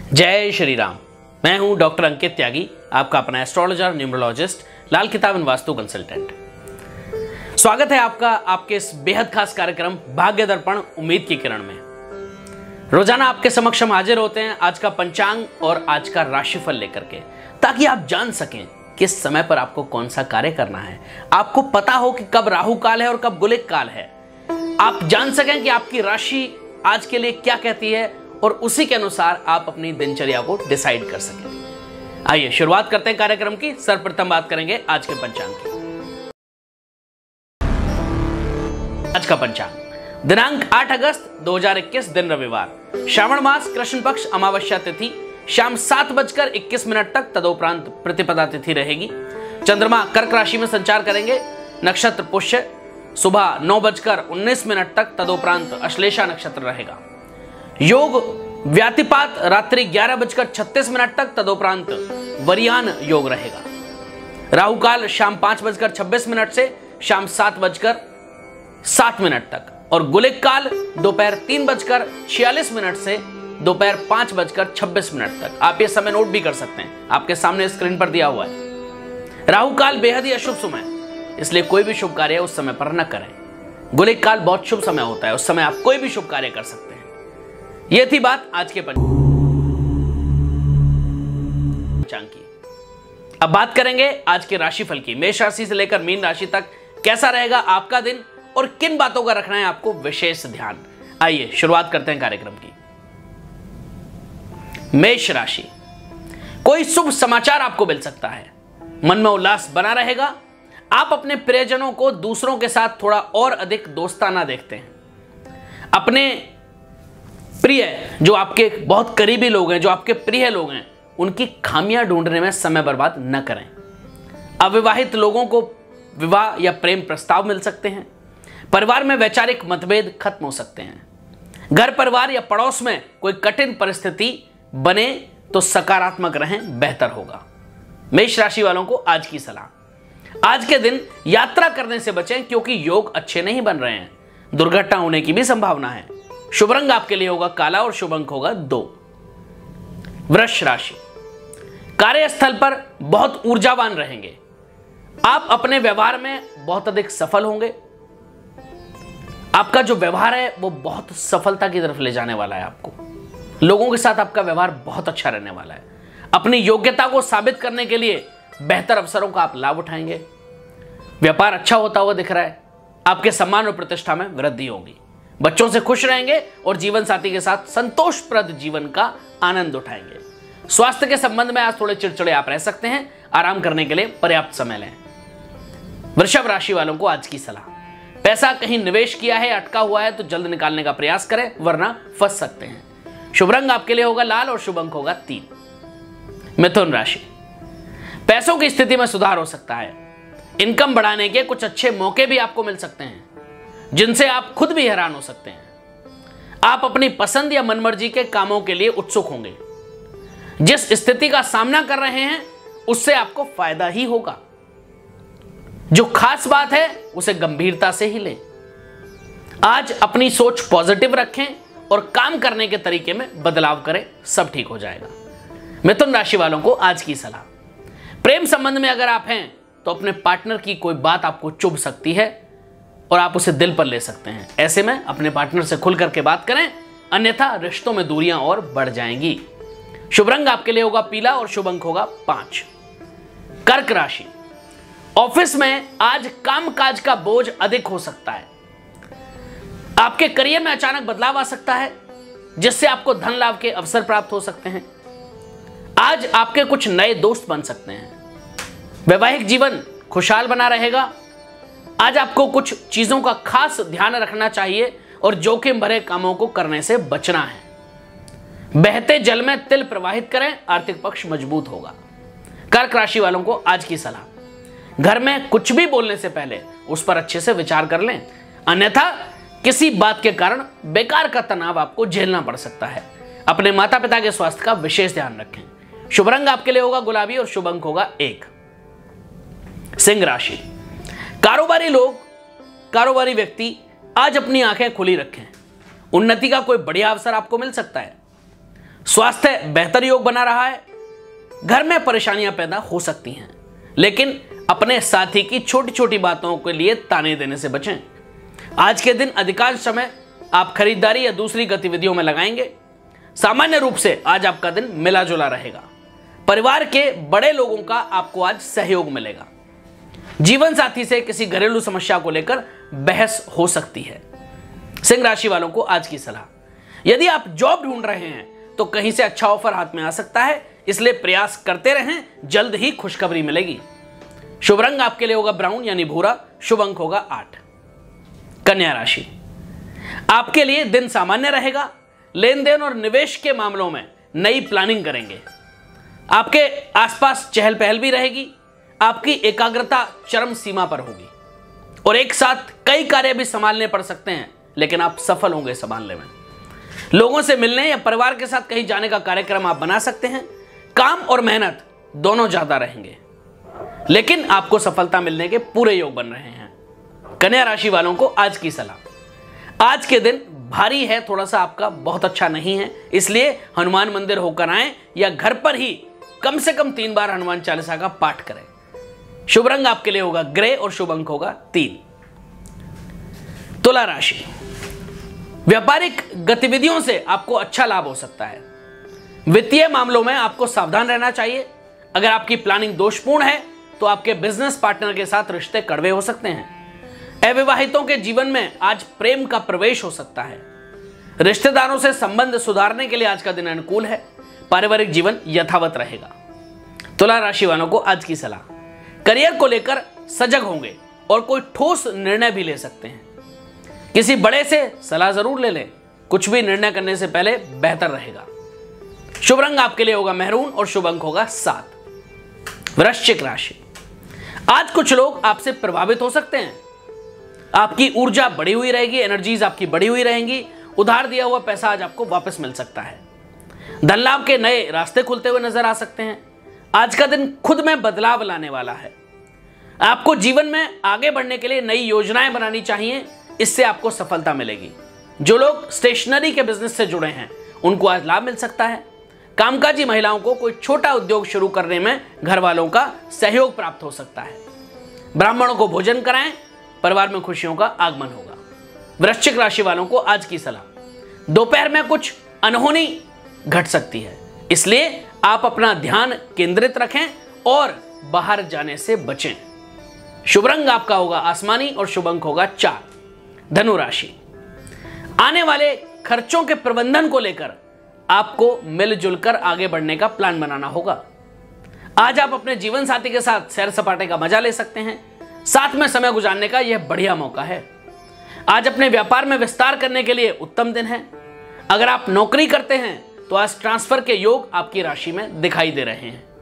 जय श्री राम। मैं हूं डॉक्टर अंकित त्यागी, आपका अपना एस्ट्रोलॉजर, न्यूमरोलॉजिस्ट, लाल किताब एवं वास्तु कंसल्टेंट। स्वागत है आपका आपके इस बेहद खास कार्यक्रम भाग्य दर्पण उम्मीद की किरण में। रोजाना आपके समक्ष हम हाजिर होते हैं आज का पंचांग और आज का राशिफल लेकर के, ताकि आप जान सकें किस समय पर आपको कौन सा कार्य करना है। आपको पता हो कि कब राहु काल है और कब गुलिक काल है। आप जान सकें कि आपकी राशि आज के लिए क्या कहती है और उसी के अनुसार आप अपनी दिनचर्या को डिसाइड कर सकें। आइए शुरुआत करते हैं कार्यक्रम की। सर्वप्रथम बात करेंगे आज के पंचांग की। आज का पंचांग दिनांक 8 अगस्त 2021, दिन रविवार, श्रावण मास, कृष्ण पक्ष, अमावस्या तिथि शाम 7:21 तक, तदोपरांत प्रतिपदा तिथि रहेगी। चंद्रमा कर्क राशि में संचार करेंगे। नक्षत्र पुष्य, सुबह 9:19 तक, तदोपरांत अश्लेषा नक्षत्र रहेगा। योग व्यातिपात रात्रि 11:36 तक, तदोपरांत वरियान योग रहेगा। राहु काल शाम 5:26 से शाम 7:07 तक और गुलिक काल दोपहर 3:46 से दोपहर 5:26 तक। आप ये समय नोट भी कर सकते हैं, आपके सामने स्क्रीन पर दिया हुआ है। राहु काल बेहद ही अशुभ समय, इसलिए कोई भी शुभ कार्य उस समय पर न करें। गुलिक काल बहुत शुभ समय होता है, उस समय आप कोई भी शुभ कार्य कर सकते हैं। यह थी बात आज के पंचांग की। अब बात करेंगे आज के राशिफल की। मेष राशि से लेकर मीन राशि तक कैसा रहेगा आपका दिन और किन बातों का रखना है आपको विशेष ध्यान। आइए शुरुआत करते हैं कार्यक्रम की। मेष राशि, कोई शुभ समाचार आपको मिल सकता है, मन में उल्लास बना रहेगा। आप अपने प्रियजनों को दूसरों के साथ थोड़ा और अधिक दोस्ताना देखते हैं। अपने प्रिय, जो आपके बहुत करीबी लोग हैं, जो आपके प्रिय लोग हैं, उनकी खामियां ढूंढने में समय बर्बाद न करें। अविवाहित लोगों को विवाह या प्रेम प्रस्ताव मिल सकते हैं। परिवार में वैचारिक मतभेद खत्म हो सकते हैं। घर परिवार या पड़ोस में कोई कठिन परिस्थिति बने तो सकारात्मक रहें, बेहतर होगा। मेष राशि वालों को आज की सलाह, आज के दिन यात्रा करने से बचें क्योंकि योग अच्छे नहीं बन रहे हैं। दुर्घटना होने की भी संभावना है। शुभ रंग आपके लिए होगा काला और शुभ अंक होगा 2। वृष राशि, कार्यस्थल पर बहुत ऊर्जावान रहेंगे। आप अपने व्यवहार में बहुत अधिक सफल होंगे। आपका जो व्यवहार है वो बहुत सफलता की तरफ ले जाने वाला है। आपको लोगों के साथ आपका व्यवहार बहुत अच्छा रहने वाला है। अपनी योग्यता को साबित करने के लिए बेहतर अवसरों का आप लाभ उठाएंगे। व्यापार अच्छा होता हुआ दिख रहा है। आपके सम्मान और प्रतिष्ठा में वृद्धि होगी। बच्चों से खुश रहेंगे और जीवन साथी के साथ संतोषप्रद जीवन का आनंद उठाएंगे। स्वास्थ्य के संबंध में आज थोड़े चिड़चिड़े आप रह सकते हैं। आराम करने के लिए पर्याप्त समय लें। वृषभ राशि वालों को आज की सलाह, पैसा कहीं निवेश किया है, अटका हुआ है तो जल्द निकालने का प्रयास करें, वरना फंस सकते हैं। शुभ रंग आपके लिए होगा लाल और शुभ अंक होगा 3। मिथुन राशि, पैसों की स्थिति में सुधार हो सकता है। इनकम बढ़ाने के कुछ अच्छे मौके भी आपको मिल सकते हैं, जिनसे आप खुद भी हैरान हो सकते हैं। आप अपनी पसंद या मनमर्जी के कामों के लिए उत्सुक होंगे। जिस स्थिति का सामना कर रहे हैं उससे आपको फायदा ही होगा। जो खास बात है उसे गंभीरता से ही लें। आज अपनी सोच पॉजिटिव रखें और काम करने के तरीके में बदलाव करें, सब ठीक हो जाएगा। मिथुन राशि वालों को आज की सलाह, प्रेम संबंध में अगर आप हैं तो अपने पार्टनर की कोई बात आपको चुभ सकती है और आप उसे दिल पर ले सकते हैं। ऐसे में अपने पार्टनर से खुल करके बात करें, अन्यथा रिश्तों में दूरियां और बढ़ जाएंगी। शुभ रंग आपके लिए होगा पीला और शुभ अंक होगा 5। कर्क राशि, ऑफिस में आज कामकाज का बोझ अधिक हो सकता है। आपके करियर में अचानक बदलाव आ सकता है, जिससे आपको धन लाभ के अवसर प्राप्त हो सकते हैं। आज आपके कुछ नए दोस्त बन सकते हैं। वैवाहिक जीवन खुशहाल बना रहेगा। आज आपको कुछ चीजों का खास ध्यान रखना चाहिए और जोखिम भरे कामों को करने से बचना है। बहते जल में तिल प्रवाहित करें, आर्थिक पक्ष मजबूत होगा। कर्क राशि वालों को आज की सलाह, घर में कुछ भी बोलने से पहले उस पर अच्छे से विचार कर लें, अन्यथा किसी बात के कारण बेकार का तनाव आपको झेलना पड़ सकता है। अपने माता पिता के स्वास्थ्य का विशेष ध्यान रखें। शुभ रंग आपके लिए होगा गुलाबी और शुभ अंक होगा 1। सिंह राशि, कारोबारी व्यक्ति आज अपनी आंखें खुली रखें। उन्नति का कोई बढ़िया अवसर आपको मिल सकता है। स्वास्थ्य बेहतर योग बना रहा है। घर में परेशानियां पैदा हो सकती हैं, लेकिन अपने साथी की छोटी छोटी बातों के लिए ताने देने से बचें। आज के दिन अधिकांश समय आप खरीदारी या दूसरी गतिविधियों में लगाएंगे। सामान्य रूप से आज आपका दिन मिला जुला रहेगा। परिवार के बड़े लोगों का आपको आज सहयोग मिलेगा। जीवन साथी से किसी घरेलू समस्या को लेकर बहस हो सकती है। सिंह राशि वालों को आज की सलाह, यदि आप जॉब ढूंढ रहे हैं तो कहीं से अच्छा ऑफर हाथ में आ सकता है, इसलिए प्रयास करते रहें, जल्द ही खुशखबरी मिलेगी। शुभ रंग आपके लिए होगा ब्राउन यानी भूरा, शुभ अंक होगा 8। कन्या राशि, आपके लिए दिन सामान्य रहेगा। लेन देन और निवेश के मामलों में नई प्लानिंग करेंगे। आपके आसपास चहल पहल भी रहेगी। आपकी एकाग्रता चरम सीमा पर होगी और एक साथ कई कार्य भी संभालने पड़ सकते हैं, लेकिन आप सफल होंगे संभालने में। लोगों से मिलने या परिवार के साथ कहीं जाने का कार्यक्रम आप बना सकते हैं। काम और मेहनत दोनों ज्यादा रहेंगे, लेकिन आपको सफलता मिलने के पूरे योग बन रहे हैं। कन्या राशि वालों को आज की सलाह, आज के दिन भारी है, थोड़ा सा आपका बहुत अच्छा नहीं है, इसलिए हनुमान मंदिर होकर आएं या घर पर ही कम से कम 3 बार हनुमान चालीसा का पाठ करें। शुभ रंग आपके लिए होगा ग्रे और शुभ अंक होगा 3। तुला राशि, व्यापारिक गतिविधियों से आपको अच्छा लाभ हो सकता है। वित्तीय मामलों में आपको सावधान रहना चाहिए। अगर आपकी प्लानिंग दोषपूर्ण है तो आपके बिजनेस पार्टनर के साथ रिश्ते कड़वे हो सकते हैं। अविवाहितों के जीवन में आज प्रेम का प्रवेश हो सकता है। रिश्तेदारों से संबंध सुधारने के लिए आज का दिन अनुकूल है। पारिवारिक जीवन यथावत रहेगा। तुला राशि वालों को आज की सलाह, करियर को लेकर सजग होंगे और कोई ठोस निर्णय भी ले सकते हैं। किसी बड़े से सलाह जरूर ले लें, कुछ भी निर्णय करने से पहले बेहतर रहेगा। शुभ रंग आपके लिए होगा मैरून और शुभ अंक होगा 7। वृश्चिक राशि, आज कुछ लोग आपसे प्रभावित हो सकते हैं। आपकी ऊर्जा बढ़ी हुई रहेगी, एनर्जीज आपकी बढ़ी हुई रहेंगी। उधार दिया हुआ पैसा आज आपको वापस मिल सकता है। धन लाभ के नए रास्ते खुलते हुए नजर आ सकते हैं। आज का दिन खुद में बदलाव लाने वाला है। आपको जीवन में आगे बढ़ने के लिए नई योजनाएं बनानी चाहिए, इससे आपको सफलता मिलेगी। जो लोग स्टेशनरी के बिजनेस से जुड़े हैं उनको आज लाभ मिल सकता है। कामकाजी महिलाओं को कोई छोटा उद्योग शुरू करने में घर वालों का सहयोग प्राप्त हो सकता है। ब्राह्मणों को भोजन कराएं, परिवार में खुशियों का आगमन होगा। वृश्चिक राशि वालों को आज की सलाह, दोपहर में कुछ अनहोनी घट सकती है, इसलिए आप अपना ध्यान केंद्रित रखें और बाहर जाने से बचें। शुभ रंग आपका होगा आसमानी और शुभ अंक होगा 4। धनु राशि, आने वाले खर्चों के प्रबंधन को लेकर आपको मिलजुल कर आगे बढ़ने का प्लान बनाना होगा। आज आप अपने जीवन साथी के साथ सैर सपाटे का मजा ले सकते हैं। साथ में समय गुजारने का यह बढ़िया मौका है। आज अपने व्यापार में विस्तार करने के लिए उत्तम दिन है। अगर आप नौकरी करते हैं तो आज ट्रांसफर के योग आपकी राशि में दिखाई दे रहे हैं।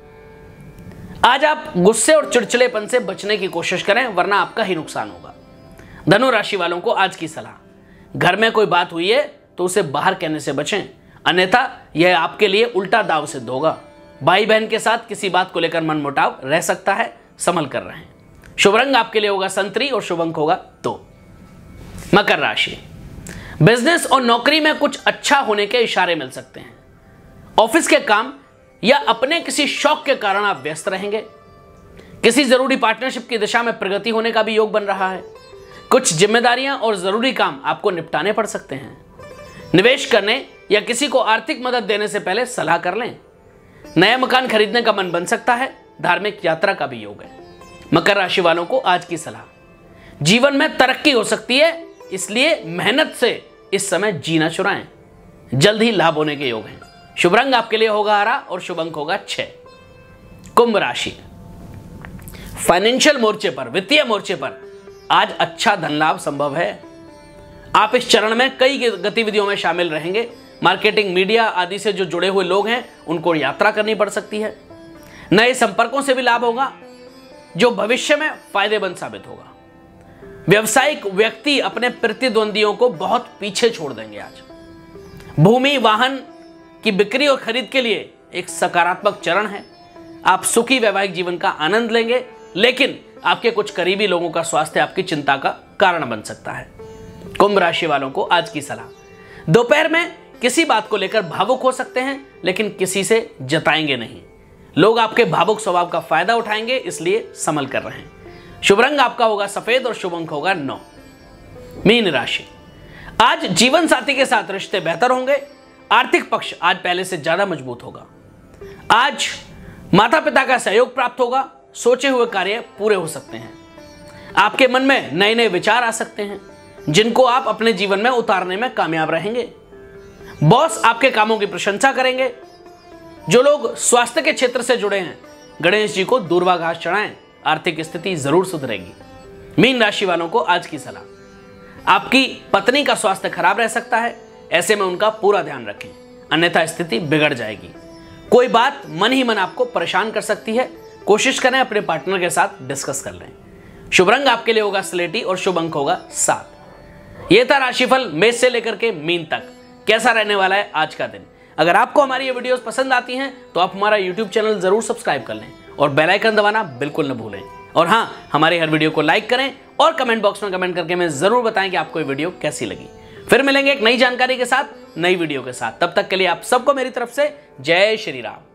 आज आप गुस्से और चिड़चिड़ेपन से बचने की कोशिश करें, वरना आपका ही नुकसान होगा। धनु राशि वालों को आज की सलाह, घर में कोई बात हुई है तो उसे बाहर कहने से बचें, अन्यथा यह आपके लिए उल्टा दाव सिद्ध होगा। भाई बहन के साथ किसी बात को लेकर मनमुटाव रह सकता है, संभल कर रहें। शुभ रंग आपके लिए होगा संतरी और शुभ अंक होगा 2। मकर राशि, बिजनेस और नौकरी में कुछ अच्छा होने के इशारे मिल सकते हैं। ऑफिस के काम या अपने किसी शौक के कारण आप व्यस्त रहेंगे। किसी जरूरी पार्टनरशिप की दिशा में प्रगति होने का भी योग बन रहा है। कुछ जिम्मेदारियां और जरूरी काम आपको निपटाने पड़ सकते हैं। निवेश करने या किसी को आर्थिक मदद देने से पहले सलाह कर लें। नया मकान खरीदने का मन बन सकता है। धार्मिक यात्रा का भी योग है। मकर राशि वालों को आज की सलाह, जीवन में तरक्की हो सकती है, इसलिए मेहनत से इस समय जीना चुराएं, जल्द ही लाभ होने के योग हैं। शुभ रंग आपके लिए होगा हरा और शुभ अंक होगा 6। कुंभ राशि, फाइनेंशियल मोर्चे पर, वित्तीय मोर्चे पर आज अच्छा धन लाभ संभव है। आप इस चरण में कई गतिविधियों में शामिल रहेंगे। मार्केटिंग, मीडिया आदि से जो जुड़े हुए लोग हैं उनको यात्रा करनी पड़ सकती है। नए संपर्कों से भी लाभ होगा जो भविष्य में फायदेमंद साबित होगा। व्यवसायिक व्यक्ति अपने प्रतिद्वंदियों को बहुत पीछे छोड़ देंगे। आज भूमि वाहन की बिक्री और खरीद के लिए एक सकारात्मक चरण है। आप सुखी वैवाहिक जीवन का आनंद लेंगे, लेकिन आपके कुछ करीबी लोगों का स्वास्थ्य आपकी चिंता का कारण बन सकता है। कुंभ राशि वालों को आज की सलाह, दोपहर में किसी बात को लेकर भावुक हो सकते हैं, लेकिन किसी से जताएंगे नहीं। लोग आपके भावुक स्वभाव का फायदा उठाएंगे, इसलिए संभल कर रहें। शुभ रंग आपका होगा सफेद और शुभ अंक होगा 9। मीन राशि, आज जीवन साथी के साथ रिश्ते बेहतर होंगे। आर्थिक पक्ष आज पहले से ज्यादा मजबूत होगा। आज माता पिता का सहयोग प्राप्त होगा। सोचे हुए कार्य पूरे हो सकते हैं। आपके मन में नए नए विचार आ सकते हैं, जिनको आप अपने जीवन में उतारने में कामयाब रहेंगे। बॉस आपके कामों की प्रशंसा करेंगे। जो लोग स्वास्थ्य के क्षेत्र से जुड़े हैं, गणेश जी को दूर्वा घास चढ़ाएं, आर्थिक स्थिति जरूर सुधरेगी। मीन राशि वालों को आज की सलाह, आपकी पत्नी का स्वास्थ्य खराब रह सकता है, ऐसे में उनका पूरा ध्यान रखें, अन्यथा स्थिति बिगड़ जाएगी। कोई बात मन ही मन आपको परेशान कर सकती है, कोशिश करें अपने पार्टनर के साथ डिस्कस कर लें। शुभ रंग आपके लिए होगा स्लेटी और शुभ अंक होगा 7। यह था राशिफल मेष से लेकर के मीन तक। कैसा रहने वाला है आज का दिन। अगर आपको हमारी ये वीडियोस पसंद आती हैं तो आप हमारा यूट्यूब चैनल जरूर सब्सक्राइब कर लें और बेल आइकन दबाना बिल्कुल न भूलें। और हाँ, हमारे हर वीडियो को लाइक करें और कमेंट बॉक्स में कमेंट करके हमें जरूर बताएं कि आपको ये वीडियो कैसी लगी। फिर मिलेंगे एक नई जानकारी के साथ, नई वीडियो के साथ। तब तक के लिए आप सबको मेरी तरफ से जय श्री राम।